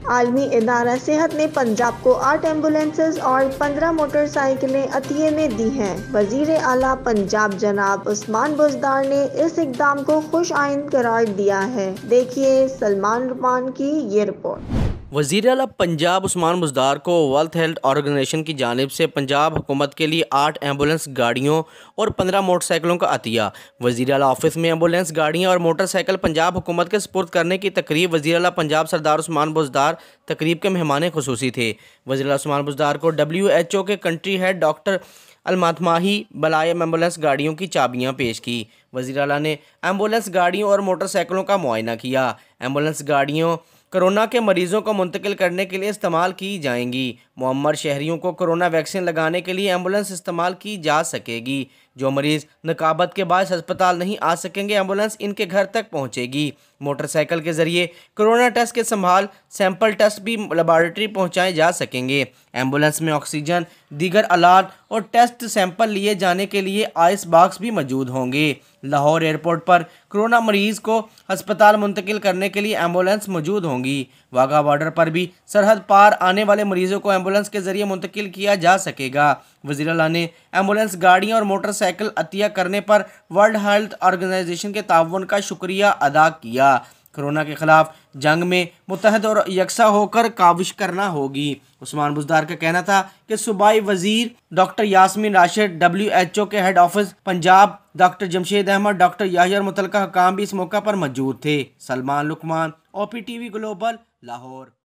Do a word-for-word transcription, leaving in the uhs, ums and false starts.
आलमी इदारा सेहत ने पंजाब को आठ एम्बुलेंसेज और पंद्रह मोटरसाइकिलें अतिये में दी हैं। वजीर आला पंजाब जनाब उस्मान बुज़दार ने इस इक़दाम को खुश आइंद करार दिया है। देखिए सलमान रुमान की ये रिपोर्ट। वज़ीर आला पंजाब उस्मान बुज़दार को वर्ल्ड हेल्थ ऑर्गेनाइजेशन की जानिब से पंजाब हुकूमत के लिए आठ एम्बुलेंस गाड़ियों और पंद्रह मोटरसाइकिलों का अतिया। वज़ीर आला ऑफिस में एम्बुलेंस गाड़ियाँ और मोटरसाइकिल पंजाब हुकूमत के सुपुर्द करने की तकरीब वज़ीर आला पंजाब सरदार उस्मान बुज़दार तकरीब के मेहमान खुसूसी थे। वज़ीर आला उस्मान बुज़दार को डब्ल्यू एच ओ के कंट्री हेड डॉक्टर अलमातमाही बलायम एम्बुलेंस गाड़ियों की चाबियाँ पेश की। वज़ीर आला ने एम्बुलेंस गाड़ियों और मोटरसाइकिलों का मुआयना किया। एम्बुलेंस गाड़ियों कोरोना के मरीजों को मुंतकिल करने के लिए इस्तेमाल की जाएंगी। मुअम्मर शहरियों को कोरोना वैक्सीन लगाने के लिए एम्बुलेंस इस्तेमाल की जा सकेगी। जो मरीज़ नकाबत के बाद अस्पताल नहीं आ सकेंगे, एम्बुलेंस इनके घर तक पहुंचेगी। मोटरसाइकिल के ज़रिए कोरोना टेस्ट के संभाल सैंपल टेस्ट भी लेबॉरेटरी पहुंचाए जा सकेंगे। एम्बुलेंस में ऑक्सीजन, दीगर आलात और टेस्ट सैंपल लिए जाने के लिए आइस बॉक्स भी मौजूद होंगे। लाहौर एयरपोर्ट पर कोरोना मरीज़ को अस्पताल मुंतकिल करने के लिए एम्बुलेंस मौजूद होंगी। वाघा बॉर्डर पर भी सरहद पार आने वाले मरीजों को एम्बुलेंस के जरिए मुंतकिल किया जा सकेगा। वज़ीर आला ने एम्बुलेंस गाड़ियाँ और मोटरसाइकिल अतिया करने पर वर्ल्ड हेल्थ ऑर्गेनाइजेशन के ताउन का शुक्रिया अदा किया। कोरोना के खिलाफ जंग में मुत्तहद और यकसा होकर काविश करना होगी। उस्मान बुज़दार का कहना था कि सूबाई वजीर doctor Yasmin Rashid, W H O के head office Punjab doctor Jamshed Ahmed, doctor Yahya और मुतल्लिका हुकाम भी इस मौका पर मौजूद थे। Salman Luqman, O P T V global, Lahore.